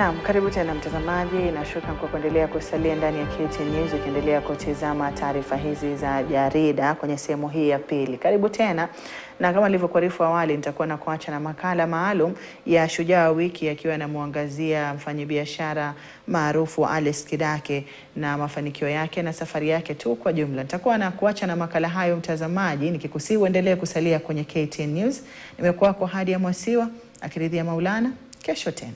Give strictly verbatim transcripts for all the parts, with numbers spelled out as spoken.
Naam, karibu tena mtazamaji na shukrani kwa kuendelea kusalia ndani ya K T N News ukiendelea kutazama taarifa hizi za Jarida kwenye sehemu hii ya pili. Karibu tena, na kama nilivyokuarifu awali nitakuwa na kuacha na makala maalum ya Shujaa wiki akiwa anamwangazia mfanyabiashara maarufu Alex Kidake na mafanikio yake na safari yake tu kwa jumla. Nitakuwa na kuacha na makala hayo mtazamaji, nikikusihi uendelee kusalia kwenye K T N News. Nimekuwa kwa hadi ya Mwasiwa akiridhia Maulana. Kesho tena.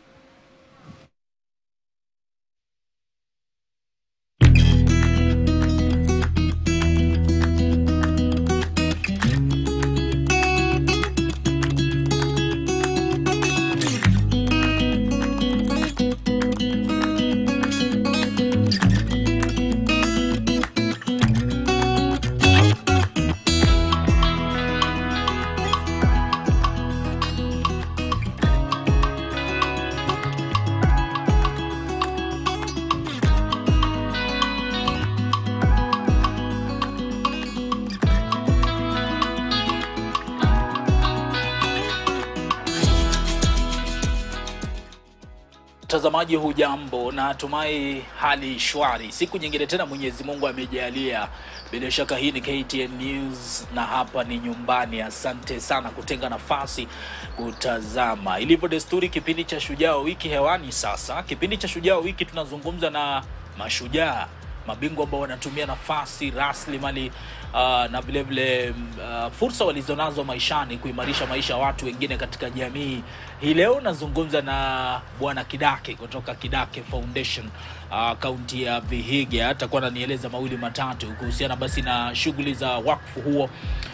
Mtazamaji hujambo na natumai hali shwari. Siku nyingine tena Mwenyezi Mungu amejalia. Bila shaka hii ni K T N News na hapa ni nyumbani. Asante sana kutenga nafasi kutazama. Ilivyo desturi kipindi cha Shujaa wiki hewani sasa. Kipindi cha Shujaa wiki tunazungumza na mashujaa, mabingwa ambao wanatumia nafasi, rasilimali uh, na vile vile uh, fursa walizonazo maishani kuimarisha maisha ya watu wengine katika jamii. Hii leo nazungumza na Bwana Kidake kutoka Kidake Foundation kaunti uh, ya Vihiga. Atakuwa ananieleza mawili matatu kuhusiana basi na shughuli za wakfu huo.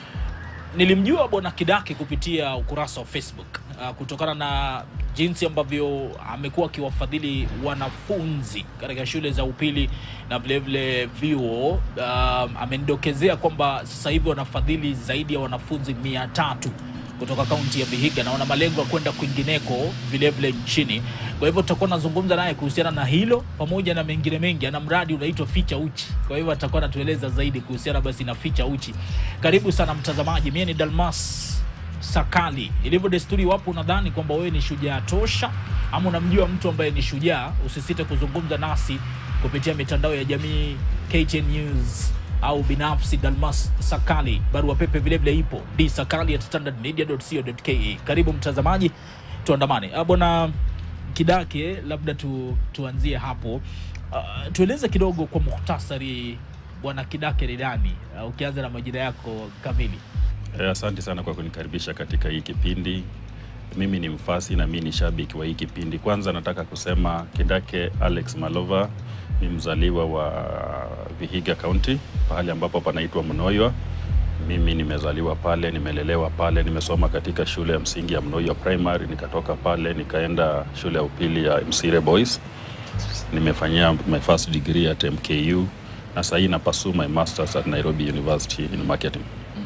Nilimjua Bwana Kidake kupitia ukurasa wa Facebook uh, kutokana na jinsi ambavyo amekuwa akiwafadhili wanafunzi katika shule za upili na vile vile vyuo. Uh, amenidokezea kwamba sasa hivi wanafadhili zaidi ya wanafunzi mia tatu kutoka kaunti ya Vihiga na wana malengo ya kwenda kwingineko vile vile nchini. Kwa hivyo tutakuwa nazungumza naye kuhusiana na hilo pamoja na mengine mengi. Ana mradi unaitwa Ficha Uchi. Kwa hivyo atakuwa anatueleza zaidi kuhusiana basi na Ficha Uchi. Karibu sana mtazamaji. Mimi ni Dalmas Sakali. Ilivyo desturi, wapo unadhani kwamba wewe ni shujaa tosha ama unamjua mtu ambaye ni shujaa, usisite kuzungumza nasi kupitia mitandao ya jamii K T N News au binafsi Dalmas Sakali. Barua pepe vile vile ipo d sakali at standard media dot co dot ke. Karibu mtazamaji, tuandamane. Bwana Kidake, labda tu, tuanzie hapo. Uh, tueleze kidogo kwa muhtasari Bwana Kidake ni nani, uh, ukianza na majina yako kamili. Eh, asante sana kwa kunikaribisha katika hii kipindi. Mimi ni mfasi na mimi ni shabiki wa hii kipindi. Kwanza nataka kusema Kidake Alex Malova ni mzaliwa wa Vihiga County, pahali ambapo panaitwa Mnoywa. Mimi nimezaliwa pale, nimelelewa pale, nimesoma katika shule ya msingi ya Mnoywa Primary, nikatoka pale nikaenda shule ya upili ya Msire Boys. Nimefanyia my first degree at M K U na sasa na pursue my masters at Nairobi University in marketing.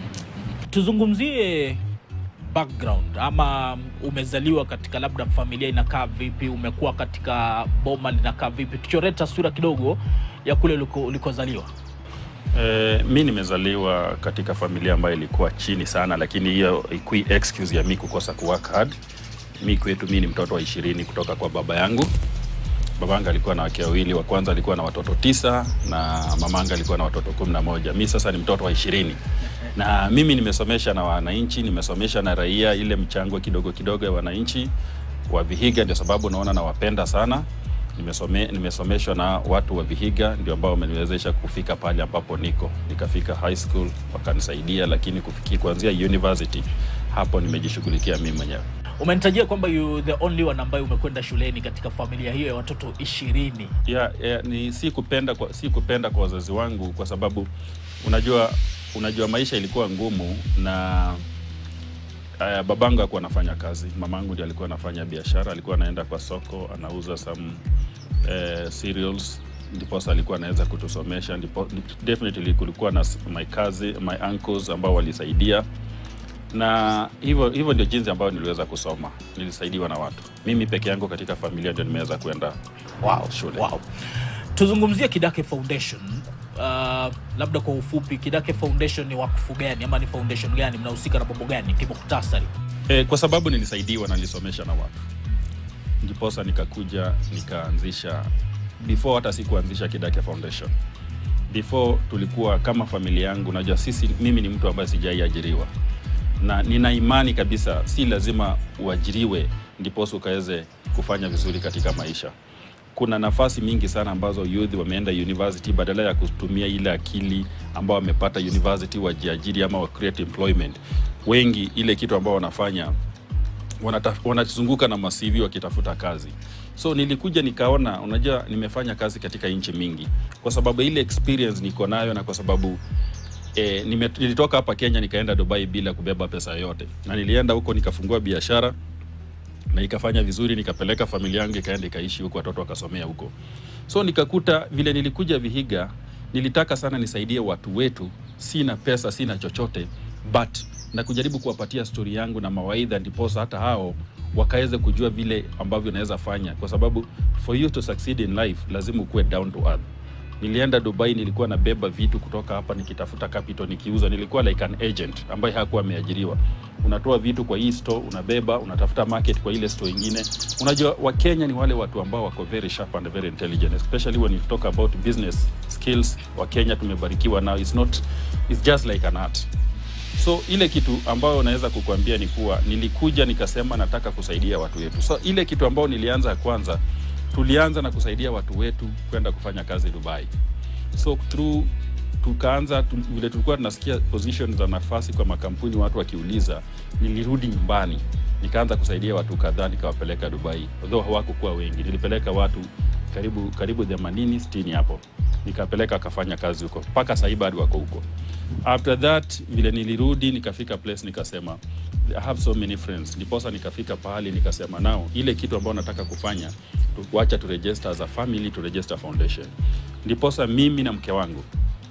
Tuzungumzie background, ama umezaliwa katika labda familia inakaa vipi, umekuwa katika boma linakaa vipi? Tuchoreta sura kidogo ya kule ulikozaliwa. Eh, mimi nimezaliwa katika familia ambayo ilikuwa chini sana, lakini hiyo ikui excuse ya mimi kukosa kuwork hard. Mimi kwetu mimi ni mtoto wa ishirini kutoka kwa baba yangu. Babanga alikuwa na wake wawili, wa kwanza alikuwa na watoto tisa na mamanga alikuwa na watoto kumi na moja. Mimi sasa ni mtoto wa ishirini. Na mimi nimesomesha na wananchi, nimesomesha na raia, ile mchango kidogo kidogo ya wananchi wa Vihiga ndio sababu naona nawapenda sana. Nimesome, nimesomeshwa na watu wa Vihiga ndio ambao wameniwezesha kufika pale ambapo niko. Nikafika high school wakanisaidia, lakini kufikia kuanzia university hapo nimejishughulikia mimi mwenyewe. Umenitajia kwamba you the only one ambaye umekwenda shuleni katika familia hiyo ya watoto ishirini. Yeah, yeah, ni si kupenda kwa si kupenda kwa wazazi wangu, kwa sababu unajua unajua maisha ilikuwa ngumu na uh, babangu alikuwa anafanya kazi, mamangu ndiye alikuwa anafanya biashara, alikuwa anaenda kwa soko anauza some uh, cereals, ndipo alikuwa anaweza kutusomesha. Ndipo definitely kulikuwa na my cousin, my uncles ambao walisaidia, na hivyo hivyo ndio jinsi ambayo niliweza kusoma. Nilisaidiwa na watu. Mimi peke yangu katika familia ndio nimeweza kwenda wow shule. Wow. Tuzungumzie Kidake Foundation. Uh, labda kwa ufupi, Kidake Foundation ni wakfu gani ama ni foundation gani, mnahusika na mambo gani kimukhtasari? Eh, kwa sababu nilisaidiwa na nilisomesha na watu. ndiposa nikakuja nikaanzisha, before hata sikuanzisha Kidake Foundation. Before tulikuwa kama familia yangu, unajua sisi, mimi ni mtu ambaye sijaiajiriwa. Na nina imani kabisa si lazima uajiriwe ndiposa ukaweze kufanya vizuri katika maisha. Kuna nafasi mingi sana ambazo youth wameenda university, badala ya kutumia ile akili ambao wamepata university wajiajiri ama wa create employment. Wengi ile kitu ambao wanafanya wanazunguka na masivi wakitafuta kazi. So nilikuja nikaona, unajua nimefanya kazi katika nchi mingi kwa sababu ile experience niko nayo, na kwa sababu eh, nilitoka hapa Kenya nikaenda Dubai bila kubeba pesa yote, na nilienda huko nikafungua biashara na ikafanya vizuri, nikapeleka familia yangu ikaenda ikaishi huko, watoto wakasomea huko. So nikakuta vile nilikuja Vihiga, nilitaka sana nisaidie watu wetu, sina pesa, sina chochote, but na kujaribu kuwapatia story yangu na mawaidha, ndiposa hata hao wakaweze kujua vile ambavyo naweza fanya, kwa sababu for you to succeed in life lazima ukue down to earth. Nilienda Dubai, nilikuwa nabeba vitu kutoka hapa nikitafuta capital nikiuza. Nilikuwa like an agent ambaye hakuwa ameajiriwa. Unatoa vitu kwa hii store, unabeba, unatafuta market kwa ile store nyingine. Unajua wa Kenya ni wale watu ambao wako very sharp and very intelligent, especially when you talk about business skills. Wa Kenya tumebarikiwa now, it's not, it's just like an art. So ile kitu ambayo naweza kukuambia ni kuwa nilikuja nikasema nataka kusaidia watu wetu. So ile kitu ambayo nilianza kwanza, tulianza na kusaidia watu wetu kwenda kufanya kazi Dubai. So through tukaanza tu, vile tulikuwa tunasikia position za nafasi kwa makampuni watu wakiuliza, nilirudi nyumbani nikaanza kusaidia watu kadhaa nikawapeleka Dubai. Although hawakuwa wengi, nilipeleka watu karibu karibu themanini sitini hapo. Nikapeleka akafanya kazi huko mpaka sasa bado wako huko. After that vile nilirudi nikafika place nikasema I have so many friends. Ndiposa nikafika pahali nikasema nao ile kitu ambayo nataka kufanya, tuacha tu register as a family, to register foundation. Ndiposa mimi na mke wangu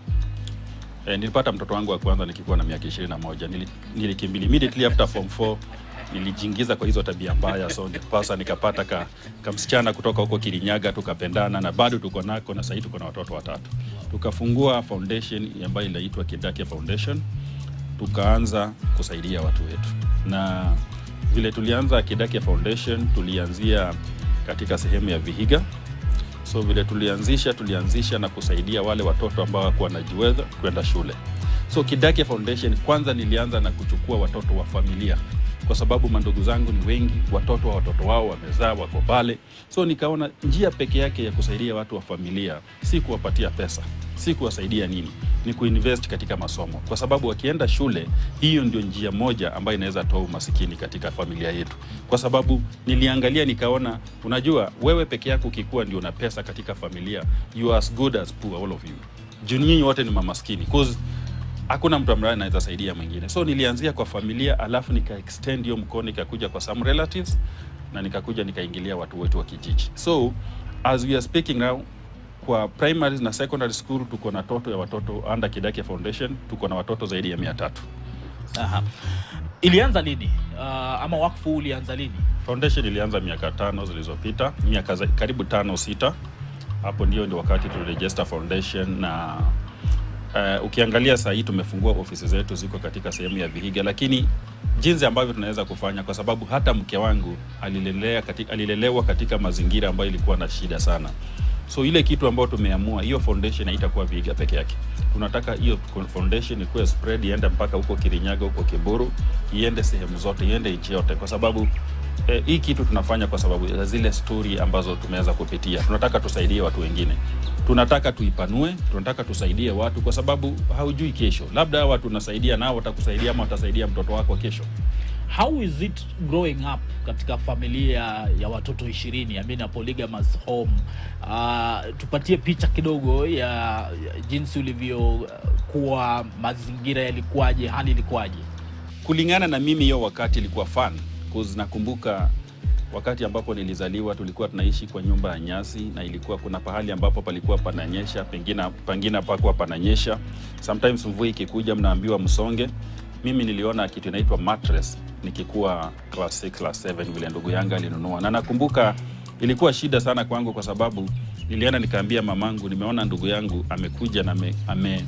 eh, nilipata mtoto wangu wa kwanza nikikuwa na miaka ishirini na moja. Nilikimbili immediately after form four, nilijiingiza kwa hizo tabia mbaya. So ndiposa nikapata ka, ka msichana kutoka huko Kirinyaga, tukapendana na bado tuko nako, na sasa tuko na watoto watatu. Tukafungua foundation ambayo inaitwa Kidake Foundation, tukaanza kusaidia watu wetu. Na vile tulianza Kidake Foundation, tulianzia katika sehemu ya Vihiga. So vile tulianzisha tulianzisha na kusaidia wale watoto ambao hawakuwa wanajiweza kwenda shule. So Kidake Foundation kwanza nilianza na kuchukua watoto wa familia, kwa sababu mandugu zangu ni wengi, watoto wa watoto wao wamezaa wako pale. So nikaona njia peke yake ya kusaidia watu wa familia si kuwapatia pesa, si kuwasaidia nini, ni kuinvest katika masomo, kwa sababu wakienda shule, hiyo ndio njia moja ambayo inaweza toa umasikini katika familia yetu. Kwa sababu niliangalia nikaona, unajua wewe peke yako ukikuwa ndio una pesa katika familia, you are as good as poor, all of you. Nyinyi wote ni mamaskini, cause hakuna mtu ambaye anaweza saidia mwingine. So nilianzia kwa familia, alafu nika extend hiyo mkono nikakuja kwa some relatives, na nikakuja nikaingilia watu wetu wa kijiji. So as we are speaking now, kwa primary na secondary school tuko na toto ya watoto under Kidake Foundation, tuko na watoto zaidi ya mia tatu. Aha. Ilianza lini? Uh, ama wakfu ulianza lini? Foundation ilianza miaka tano zilizopita, miaka karibu tano sita. Hapo ndio ndio wakati tuliregister foundation. Na uh, ukiangalia sasa hii tumefungua ofisi zetu ziko katika sehemu ya Vihiga, lakini jinsi ambavyo tunaweza kufanya, kwa sababu hata mke wangu alilelea katika, alilelewa katika mazingira ambayo ilikuwa na shida sana. So ile kitu ambayo tumeamua, hiyo foundation haitakuwa Vihiga peke yake. Tunataka hiyo foundation ikuwe spread, iende mpaka huko Kirinyaga, huko Kiburu, iende sehemu zote, iende nchi yote, kwa sababu eh, hii kitu tunafanya kwa sababu ya zile story ambazo tumeweza kupitia. Tunataka tusaidie watu wengine. Tunataka tuipanue, tunataka tusaidie watu, kwa sababu haujui kesho. Labda watu tunasaidia nao watakusaidia ama watasaidia mtoto wako kesho. How is it growing up katika familia ya watoto ishirini, I mean a polygamous home? Uh, tupatie picha kidogo ya, ya jinsi ulivyokuwa, mazingira yalikuwaje, hali ilikuwaje? Kulingana na mimi hiyo wakati ilikuwa fun, cause nakumbuka wakati ambapo nilizaliwa tulikuwa tunaishi kwa nyumba ya nyasi, na ilikuwa kuna pahali ambapo palikuwa pananyesha, pengine pengine hapakuwa pananyesha. Sometimes mvua ikikuja mnaambiwa msonge. Mimi niliona kitu inaitwa mattress nikikuwa class six class seven vile ndugu yangu alinunua, na nakumbuka ilikuwa shida sana kwangu, kwa sababu nilienda nikaambia mamangu, nimeona ndugu yangu amekuja na ame, ame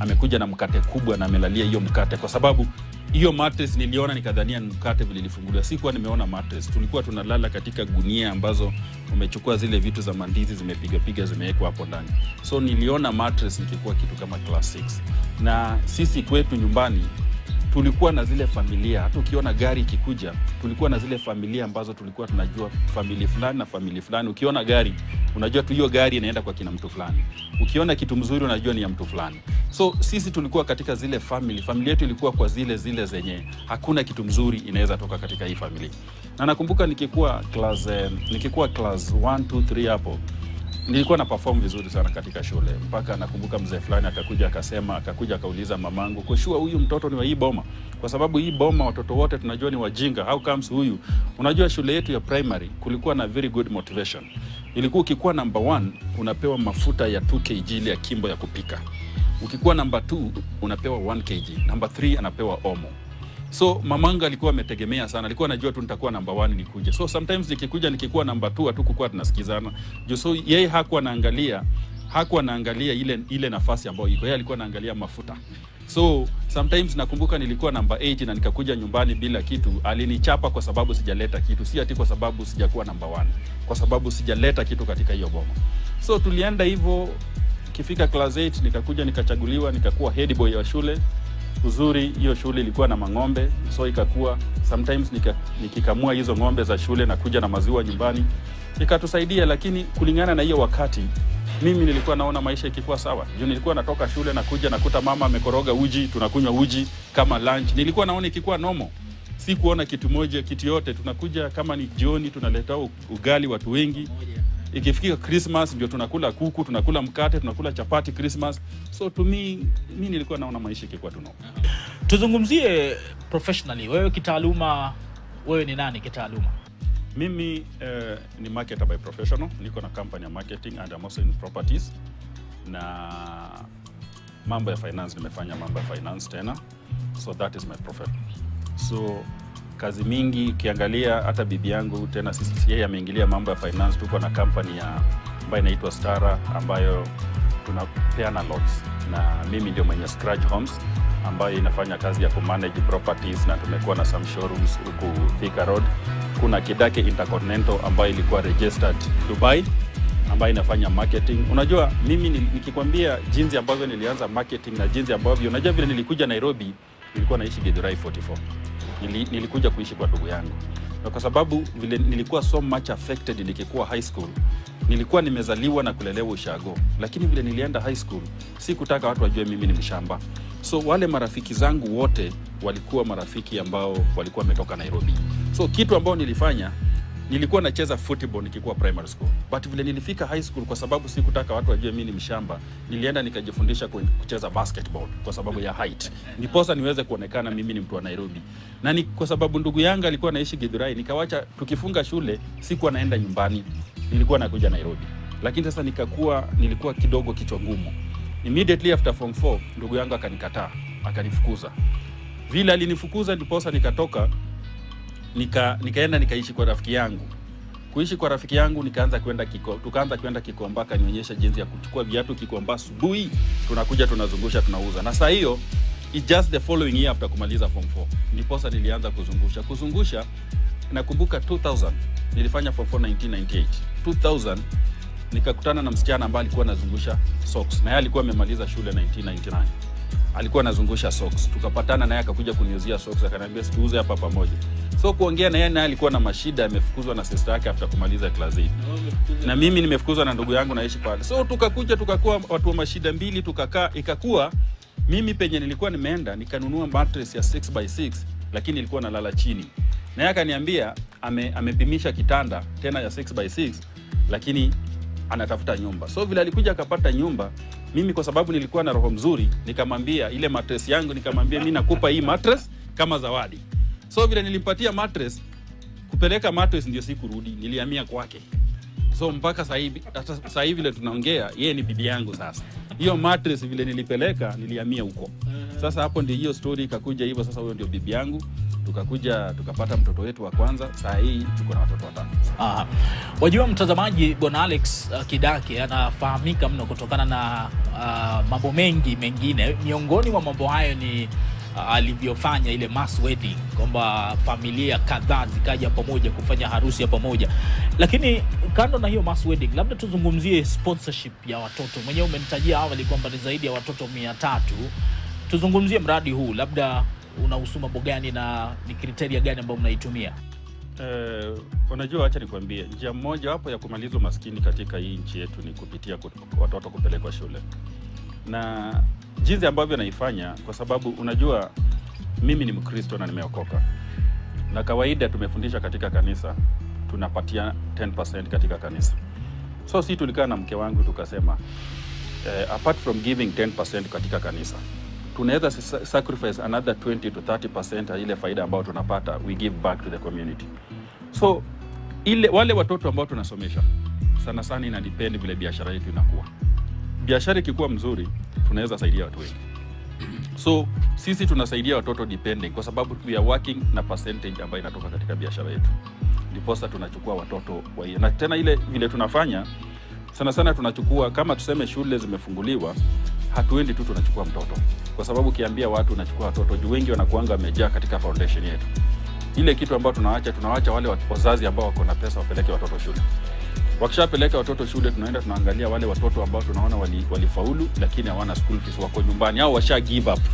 amekuja na mkate kubwa na amelalia hiyo mkate, kwa sababu hiyo mattress niliona nikadhania mkate vile ilifunguliwa. Sikuwa nimeona mattress. Tulikuwa tunalala katika gunia ambazo umechukua zile vitu za mandizi zimepiga piga zimewekwa hapo ndani. So niliona mattress nikikuwa kitu kama class six. Na sisi kwetu nyumbani tulikuwa na zile familia, hata ukiona gari ikikuja, tulikuwa na zile familia ambazo tulikuwa tunajua familia fulani na familia fulani. Ukiona gari, unajua tu hiyo gari inaenda kwa kina mtu fulani. Ukiona kitu mzuri unajua ni ya mtu fulani. So sisi tulikuwa katika zile family, familia yetu ilikuwa kwa zile zile zenye hakuna kitu mzuri inaweza toka katika hii familia. Na nakumbuka nikikuwa class eh, nikikuwa class one two three hapo, nilikuwa na perform vizuri sana katika shule. Mpaka nakumbuka mzee fulani akakuja akasema, akakuja akauliza mamangu, "Kwa shua huyu mtoto ni wa hii boma?" Kwa sababu hii boma watoto wote tunajua ni wajinga. How comes huyu? Unajua shule yetu ya primary kulikuwa na very good motivation. Ilikuwa ukikuwa number one unapewa mafuta ya two kilograms ile ya kimbo ya kupika. Ukikuwa number two unapewa one kilogram. Number three anapewa omo. So mamanga alikuwa ametegemea sana. Alikuwa anajua tu nitakuwa number one nikuje. So sometimes nikikuja nikikuwa number two hatukuwa tunasikizana. Jo, so yeye hakuwa anaangalia, hakuwa anaangalia ile ile nafasi ambayo iko. Yeye alikuwa anaangalia mafuta. So sometimes nakumbuka nilikuwa number eight na nikakuja nyumbani bila kitu. Alinichapa kwa sababu sijaleta kitu. Si ati kwa sababu sijakuwa number one. Kwa sababu sijaleta kitu katika hiyo boma. So tulienda hivyo, kifika class eight nikakuja nikachaguliwa nikakuwa head boy wa shule. Uzuri hiyo shule ilikuwa na mang'ombe, so ikakuwa sometimes nika, nikikamua hizo ng'ombe za shule na kuja na maziwa nyumbani ikatusaidia. Lakini kulingana na hiyo wakati mimi nilikuwa naona maisha ikikuwa sawa. Juu nilikuwa natoka shule na kuja nakuta mama amekoroga uji, tunakunywa uji kama lunch. Nilikuwa naona ikikuwa normal. Si kuona kitu moja kitu yote. Tunakuja kama ni jioni tunaleta ugali watu wengi. Ikifika Christmas ndio tunakula kuku, tunakula mkate, tunakula chapati Christmas. So to me, mimi nilikuwa naona maisha ikikuwa tuno. Tuzungumzie professionally. Wewe kitaaluma, wewe ni nani kitaaluma? Mimi uh, ni marketer by professional. Niko na company ya marketing and I'm also in properties. Na mambo ya finance nimefanya mambo ya finance tena. So that is my profession. So kazi mingi ukiangalia hata bibi yangu tena sisi yeye ameingilia mambo ya finance. Tuko na company ya ambayo inaitwa Stara ambayo tunapeana lots, na mimi ndio mwenye Scratch Homes ambayo inafanya kazi ya kumanage properties, na tumekuwa na some showrooms huku Thika Road. Kuna Kidake Intercontinental ambayo ilikuwa registered Dubai ambayo inafanya marketing. Unajua mimi nikikwambia jinsi ambavyo nilianza marketing na jinsi ambavyo unajua vile nilikuja Nairobi, nilikuwa naishi Githurai arobaini na nne. Nili, nilikuja kuishi kwa ndugu yangu. Na kwa sababu vile nilikuwa so much affected nikikuwa high school, nilikuwa nimezaliwa na kulelewa ushago. Lakini vile nilienda high school, si kutaka watu wajue mimi ni mshamba. So wale marafiki zangu wote walikuwa marafiki ambao walikuwa wametoka Nairobi. So kitu ambao nilifanya, nilikuwa nacheza football nikikuwa primary school. But vile nilifika high school, kwa sababu si kutaka watu wajue mimi ni mshamba, nilienda nikajifundisha kucheza basketball kwa sababu ya height. Niposa niweze kuonekana mimi ni mtu wa Nairobi. Na ni kwa sababu ndugu yangu alikuwa anaishi Githurai, nikawacha tukifunga shule sikuwa naenda nyumbani. Nilikuwa nakuja Nairobi. Lakini sasa nikakuwa nilikuwa kidogo kichwa ngumu. Immediately after form four ndugu yangu akanikataa, akanifukuza. Vile alinifukuza ndiposa nikatoka nika nikaenda nikaishi kwa rafiki yangu. Kuishi kwa rafiki yangu nikaanza kwenda Kiko, tukaanza kwenda Kikomba, kanionyesha jinsi ya kuchukua viatu Kikomba asubuhi, tunakuja tunazungusha tunauza. Na saa hiyo it just the following year after kumaliza form four ndiposa nilianza kuzungusha. Kuzungusha nakumbuka two thousand nilifanya form four nineteen ninety-eight. two thousand nikakutana na msichana ambaye alikuwa anazungusha socks, na yeye alikuwa amemaliza shule nineteen ninety-nine. Alikuwa anazungusha socks. Tukapatana naye akakuja kuniuzia socks, akaniambia tuuze hapa pamoja. So kuongea na yeye, naye alikuwa na mashida, amefukuzwa na sister yake after kumaliza class eight. Na mimi nimefukuzwa na ndugu yangu naishi pale. So tukakuja tukakuwa watu wa mashida mbili, tukakaa ikakuwa mimi penye nilikuwa nimeenda nikanunua mattress ya six by six, lakini ilikuwa nalala chini. Na yeye akaniambia ame, amepimisha kitanda tena ya six by six, lakini anatafuta nyumba. So vile alikuja akapata nyumba, mimi kwa sababu nilikuwa na roho mzuri, nikamwambia ile mattress yangu, nikamwambia mimi nakupa hii mattress kama zawadi. So vile nilimpatia mattress, kupeleka mattress ndio sikurudi, nilihamia kwake. So mpaka sasa hivi, hata sasa hivi vile tunaongea, yeye ni bibi yangu sasa. Hiyo mattress vile nilipeleka, nilihamia huko. Sasa hapo ndio hiyo story ikakuja hivyo. Sasa huyo ndio bibi yangu. Tukakuja tukapata mtoto wetu wa kwanza. Sasa hii tuko na watoto watano. Ah. Wajua mtazamaji, Bwana Alex uh, Kidake anafahamika mno kutokana na uh, mambo mengi mengine. Miongoni mwa mambo hayo ni uh, alivyofanya ile mass wedding, kwamba familia kadhaa zikaja pamoja kufanya harusi ya pamoja. Lakini kando na hiyo mass wedding, labda tuzungumzie sponsorship ya watoto. Mwenyewe umenitajia awali kwamba ni zaidi ya watoto mia tatu. Tuzungumzie mradi huu, labda unahusu mambo gani na ni kriteria gani ambayo mnaitumia? Eh, unajua, acha nikwambie, njia moja hapo ya kumaliza maskini katika hii nchi yetu ni kupitia watoto kupelekwa shule. Na jinsi ambavyo naifanya, kwa sababu unajua mimi ni Mkristo na nimeokoka. Na kawaida tumefundisha katika kanisa tunapatia ten percent katika kanisa. So si tulikaa na mke wangu tukasema, eh, apart from giving ten percent katika kanisa, tunaweza sacrifice another twenty to thirty percent ya ile faida ambayo tunapata, we give back to the community. So ile wale watoto ambao tunasomesha sana sana ina depend vile biashara yetu inakuwa. Biashara ikikuwa mzuri, tunaweza saidia watu wengi. So sisi tunasaidia watoto depending, kwa sababu we are working na percentage ambayo inatoka katika biashara yetu. Ndiposa tunachukua watoto wa hiyo. Na tena ile vile tunafanya sana sana tunachukua, kama tuseme shule zimefunguliwa, hatuendi tu tunachukua mtoto. Kwa sababu ukiambia watu unachukua watoto, juu wengi wanakuanga wamejaa katika foundation yetu. Ile kitu ambayo tunaacha, tunaacha wale wazazi ambao wako na pesa wapeleke watoto shule. Wakishapeleka watoto shule, tunaenda tunaangalia wale watoto ambao tunaona walifaulu wali lakini hawana school fees, wako nyumbani au washa give up.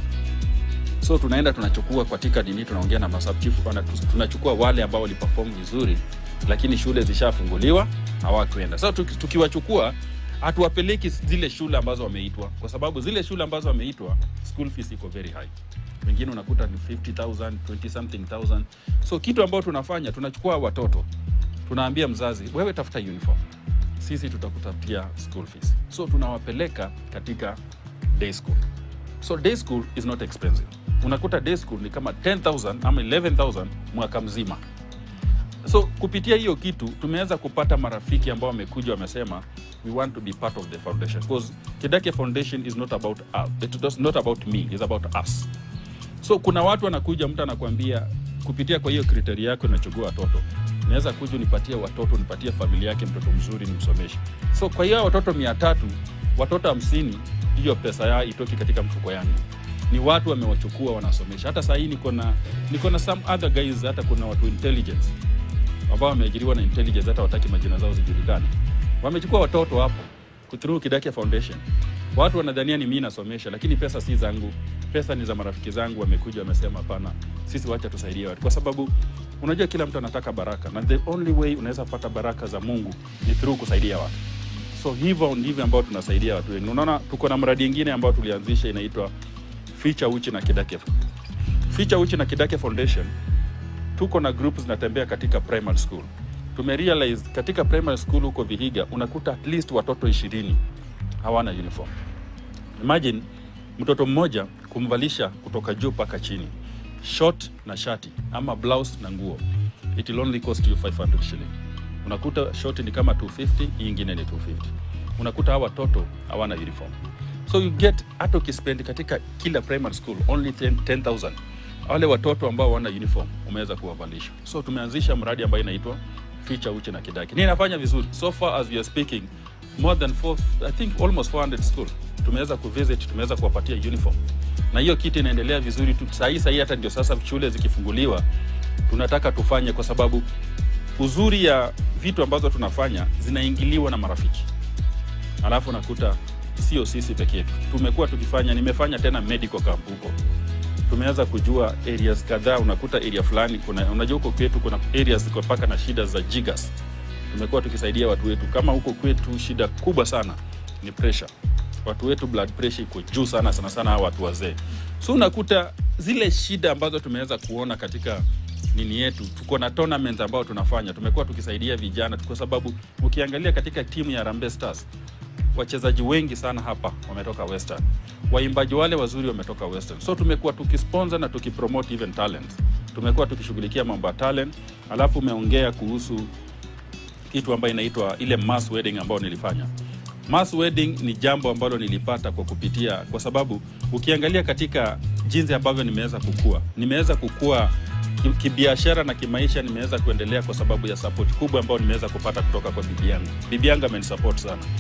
So tunaenda tunachukua katika dini, tunaongea na masubchifu, tunachukua wale ambao waliperform vizuri lakini shule zishafunguliwa hawakwenda. Sasa so, tukiwachukua hatuwapeleki zile shule ambazo wameitwa, kwa sababu zile shule ambazo wameitwa school fees iko very high. Wengine unakuta ni fifty thousand, twenty something thousand. So kitu ambao tunafanya, tunachukua watoto, tunaambia mzazi, wewe tafuta uniform, sisi tutakutafutia school fees. So tunawapeleka katika day school. So day school is not expensive. Unakuta day school ni kama ten thousand ama eleven thousand mwaka mzima. So kupitia hiyo kitu tumeweza kupata marafiki ambao wamekuja wamesema we want to be part of the foundation, because Kidake Foundation is not about us, it is not about me, it's about us. So kuna watu wanakuja, mtu anakuambia kupitia kwa hiyo kriteria yako unachukua watoto, naweza kuja nipatie watoto, nipatie familia yake mtoto mzuri nimsomeshe. So kwa hiyo watoto mia tatu, watoto hamsini, hiyo pesa yao itoki katika mfuko yangu. Ni watu wamewachukua wanasomesha. Hata sasa hii niko na niko na some other guys, hata kuna watu intelligence ambao wameajiriwa na intelligence, hata wataki majina zao zijulikane. Wamechukua watoto hapo through Kidake Foundation. Watu wanadhania ni mimi nasomesha, lakini pesa si zangu, pesa ni za marafiki zangu. Wamekuja wamesema hapana, sisi wacha tusaidie watu, kwa sababu unajua kila mtu anataka baraka, na the only way unaweza pata baraka za Mungu ni through kusaidia watu. So hivyo ndivyo ambao tunasaidia watu wengi. Unaona tuko na mradi mwingine ambao tulianzisha inaitwa Feature Uchi na Kidake. Feature Uchi na Kidake Foundation, tuko na groups zinatembea katika primary school. Tumerealize katika primary school huko Vihiga unakuta at least watoto ishirini hawana uniform. Imagine mtoto mmoja kumvalisha kutoka juu paka chini, short na shati ama blouse na nguo, it will only cost you five hundred shilling. Unakuta short ni kama two fifty, nyingine ni two fifty. Unakuta hawa watoto hawana uniform. So you get, hata ukispendi katika kila primary school only ten thousand, wale watoto ambao wana uniform umeweza kuwavalisha. So tumeanzisha mradi ambao inaitwa Feature Uchi na Kidake. Ni inafanya vizuri. So far as we are speaking, more than four, I think almost four hundred school tumeweza kuvisit, tumeweza kuwapatia uniform. Na hiyo kitu inaendelea vizuri tu. Sasa hii hata ndio sasa shule zikifunguliwa tunataka tufanye, kwa sababu uzuri ya vitu ambazo tunafanya zinaingiliwa na marafiki. Alafu nakuta sio sisi pekee yetu. Tumekuwa tukifanya, nimefanya tena medical camp huko. Tumeanza kujua areas kadhaa, unakuta area fulani kuna, unajua huko kwetu kuna areas ziko paka na shida za jigas. Tumekuwa tukisaidia watu wetu. Kama huko kwetu shida kubwa sana ni pressure. Watu wetu blood pressure iko juu sana sana sana hawa watu wazee. So unakuta zile shida ambazo tumeweza kuona katika nini yetu, tuko na tournament ambao tunafanya. Tumekuwa tukisaidia vijana kwa sababu ukiangalia katika timu ya Harambee Stars wachezaji wengi sana hapa wametoka Western. Waimbaji wale wazuri wametoka Western. So tumekuwa tukisponsor na tukipromote even talents. Tumekuwa tukishughulikia mambo ya talent. Alafu umeongea kuhusu kitu ambayo inaitwa ile mass wedding ambayo nilifanya. Mass wedding ni jambo ambalo nilipata kwa kupitia, kwa sababu ukiangalia katika jinsi ambavyo nimeweza kukua. Nimeweza kukua kibiashara na kimaisha, nimeweza kuendelea kwa sababu ya support kubwa ambayo nimeweza kupata kutoka kwa bibi yangu. Bibi yangu amenisupport sana.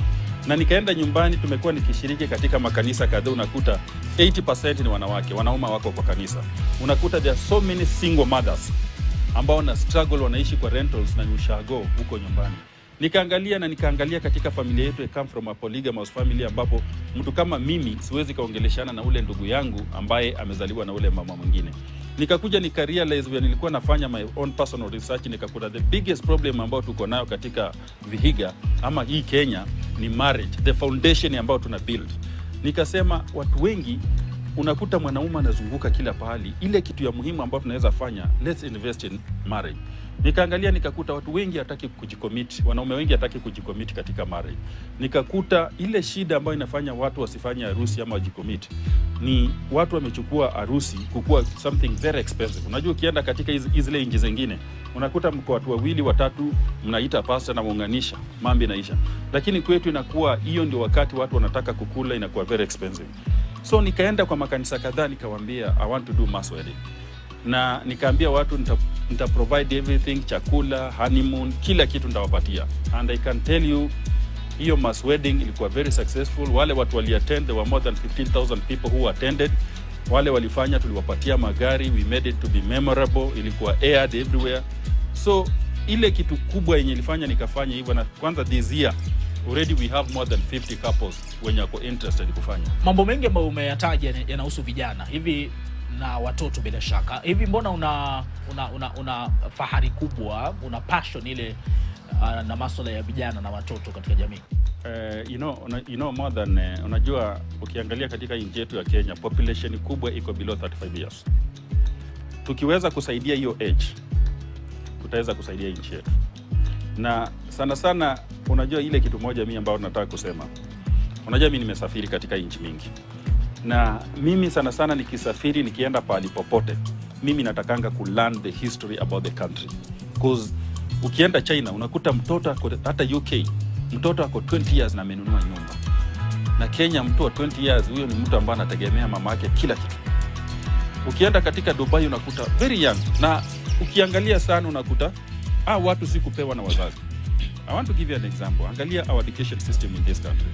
Na nikaenda nyumbani, tumekuwa nikishiriki katika makanisa kadhaa, unakuta eighty percent ni wanawake, wanaume wako kwa kanisa. Unakuta there are so many single mothers ambao na struggle, wanaishi kwa rentals na ushago huko nyumbani. Nikaangalia na nikaangalia katika familia yetu, I come from a polygamous family, ambapo mtu kama mimi siwezi kaongeleshana na ule ndugu yangu ambaye amezaliwa na ule mama mwingine. Nikakuja nikarealize when nilikuwa nafanya my own personal research, nikakuta the biggest problem ambao tuko nayo katika Vihiga ama hii Kenya ni marriage, the foundation ambao tuna build. Nikasema watu wengi unakuta mwanaume anazunguka kila pahali, ile kitu ya muhimu ambayo tunaweza fanya, let's invest in marriage. Nikaangalia nikakuta watu wengi hataki kujicommit, wanaume wengi hataki kujicommit katika marriage. Nikakuta ile shida ambayo inafanya watu wasifanye harusi ama wajicommit ni watu wamechukua harusi kukua something very expensive. Unajua ukienda katika zile nchi zingine unakuta mko watu wawili watatu, mnaita pastor na muunganisha, mambo inaisha. Lakini kwetu inakuwa hiyo ndio wakati watu wanataka kukula, inakuwa very expensive. So nikaenda kwa makanisa kadhaa, nikawaambia I want to do mass wedding. Na nikaambia watu nita, nita provide everything, chakula, honeymoon, kila kitu nitawapatia. And I can tell you hiyo mass wedding ilikuwa very successful. Wale watu wali attend, there were more than fifteen thousand people who attended. Wale walifanya, tuliwapatia magari, we made it to be memorable, ilikuwa aired everywhere. So ile kitu kubwa yenye ilifanya nikafanya hivyo, na kwanza this year already we have more than fifty couples wenye wako interested kufanya. Mambo mengi ambayo umeyataja yanahusu vijana hivi na watoto bila shaka. Hivi mbona una una una, una fahari kubwa, una passion ile uh, na masuala ya vijana na watoto katika jamii? Uh, you know, you know more than uh, unajua ukiangalia katika nchi yetu ya Kenya population kubwa iko below thirty-five years. Tukiweza kusaidia hiyo age, tutaweza kusaidia nchi yetu. Na sana sana unajua ile kitu moja mimi ambao nataka kusema. Unajua mimi nimesafiri katika nchi mingi. Na mimi sana sana nikisafiri nikienda pahali popote, mimi natakanga ku learn the history about the country. Because ukienda China unakuta mtoto ako, hata U K mtoto ako twenty years na amenunua nyumba. Na Kenya mtu wa twenty years huyo ni mtu ambaye anategemea mama yake kila kitu. Ukienda katika Dubai unakuta very young, na ukiangalia sana unakuta ah watu si kupewa na wazazi. I want to give you an example. Angalia our education system in this country.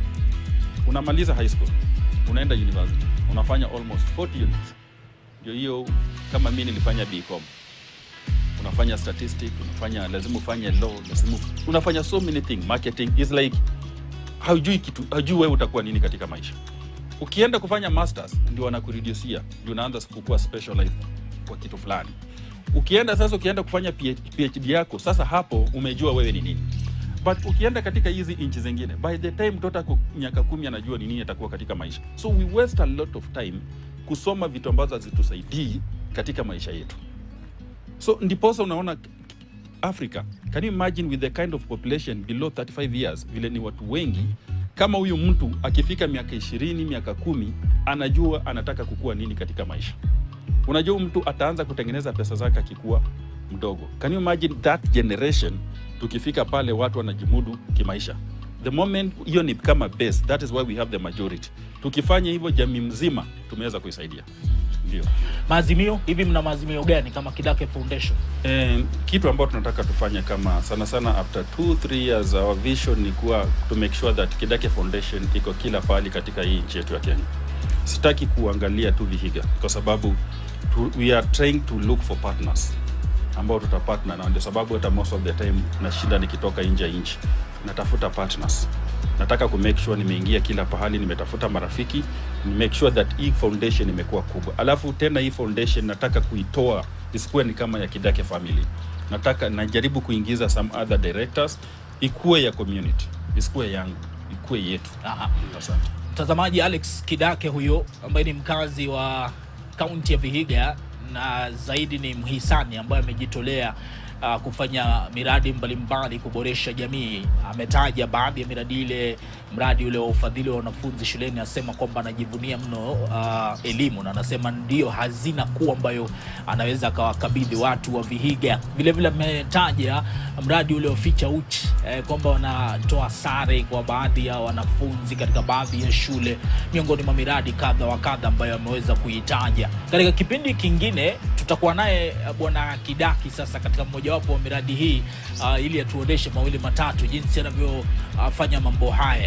Unamaliza high school, unaenda university, unafanya almost forty units. Ndio hiyo kama mimi nilifanya B Com. Unafanya statistics, unafanya lazima ufanye law, lazima unafanya so many things. Marketing is like haujui kitu, haujui wewe utakuwa nini katika maisha. Ukienda kufanya masters ndio wanakureducia, ndio unaanza kukua specialized kwa kitu fulani. Ukienda sasa ukienda kufanya PhD yako, sasa hapo umejua wewe ni nini. But ukienda katika hizi nchi zingine, by the time mtoto ako miaka kumi anajua ni nini atakuwa katika maisha. So we waste a lot of time kusoma vitu ambazo hazitusaidii katika maisha yetu. So ndiposa unaona Africa, can you imagine with the kind of population below thirty-five years, vile ni watu wengi, kama huyu mtu akifika miaka ishirini, miaka kumi, anajua anataka kukua nini katika maisha. Unajua mtu ataanza kutengeneza pesa zake akikuwa mdogo. Can you imagine that generation tukifika pale watu wanajimudu kimaisha? The moment hiyo ni kama base, that is why we have the majority. Tukifanya hivyo jamii mzima tumeweza kuisaidia. Ndio. Maazimio, hivi mna maazimio gani kama Kidake Foundation? Eh, kitu ambacho tunataka tufanye kama sana sana after two three years, our vision ni kuwa to make sure that Kidake Foundation iko kila pahali katika hii nchi yetu ya Kenya. Sitaki kuangalia tu Vihiga kwa sababu to, we are trying to look for partners ambao tutapartner na, ndio sababu hata most of the time na shinda nikitoka nje ya nchi natafuta partners. Nataka ku make sure nimeingia kila pahali, nimetafuta marafiki, ni make sure that hii foundation imekuwa kubwa. Alafu tena hii foundation nataka kuitoa isikuwe ni kama ya Kidake family. Nataka najaribu kuingiza some other directors, ikuwe ya community, isikuwe yangu, ikuwe yetu. Aha. Asante. Mtazamaji, Alex Kidake huyo ambaye ni mkazi wa kaunti ya Vihiga na zaidi ni mhisani ambaye amejitolea uh, kufanya miradi mbalimbali kuboresha jamii. Ametaja baadhi ya miradi ile, mradi ule wa ufadhili wa wanafunzi shuleni, asema kwamba anajivunia mno uh, elimu, na anasema ndio hazina kuu ambayo anaweza akawakabidhi watu wa Vihiga. Vile vile ametaja mradi ule wa ficha uchi eh, kwamba wanatoa sare kwa baadhi ya wanafunzi katika baadhi ya shule, miongoni mwa miradi kadha wa kadha ambayo ameweza kuitaja. Katika kipindi kingine tutakuwa naye bwana Kidaki sasa katika mmoja wapo wa miradi hii uh, ili atuoneshe mawili matatu jinsi anavyofanya uh, mambo haya.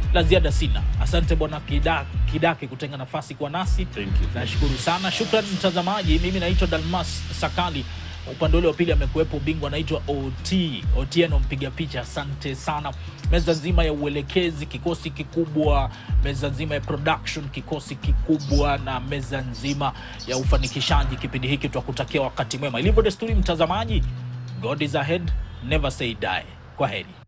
la ziada sina. Asante bwana Kidaki, Kidaki kutenga nafasi kwa nasi. Thank you. Nashukuru sana. Shukrani mtazamaji. Mimi naitwa Dalmas Sakali. Upande ule wa pili amekuepo bingwa anaitwa O T. Otieno mpiga picha. Asante sana. Meza nzima ya uelekezi, kikosi kikubwa, meza nzima ya production, kikosi kikubwa, na meza nzima ya ufanikishaji kipindi hiki. Twakutakia wakati mwema. Ilivyo desturi mtazamaji, God is ahead, never say die. Kwaheri.